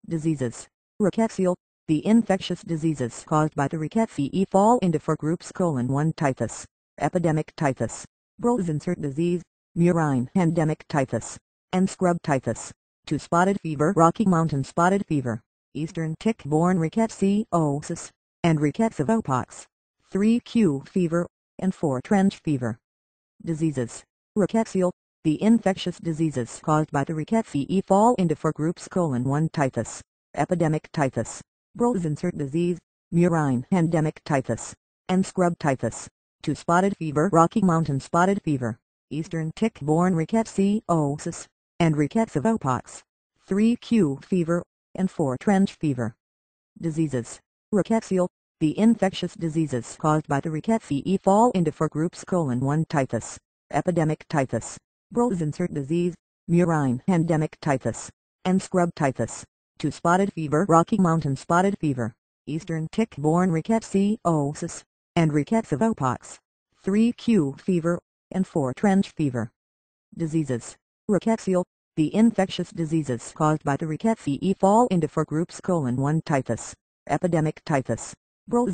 Diseases. Rickettsial. The infectious diseases caused by the rickettsial fall into four groups: 1. Typhus, epidemic typhus, insert disease, murine endemic typhus, and scrub typhus. 2. Spotted fever, Rocky Mountain spotted fever, eastern tick-borne rickettsial, and rickettsial pox. 3. Q fever, and 4. Trench fever. Diseases. Rickettsial. The infectious diseases caused by the rickettsial fall into four groups: 1. Typhus, epidemic typhus, insert disease, murine endemic typhus, and scrub typhus. 2. Spotted fever, Rocky Mountain spotted fever, eastern tick-borne rickettsial, and rickettsial pox. 3. Q fever, and 4. Trench fever. Diseases. Rickettsial. The infectious diseases caused by the rickettsial fall into four groups: 1. Typhus, epidemic typhus, insert disease, murine endemic typhus, and scrub typhus. 2. Spotted fever, Rocky Mountain spotted fever, eastern tick-borne rickettsial, and rickettsial pox. 3. Q fever, and 4. Trench fever. Diseases. Rickettsial. The infectious diseases caused by the rickettsial fall into four groups: 1. Typhus, epidemic typhus,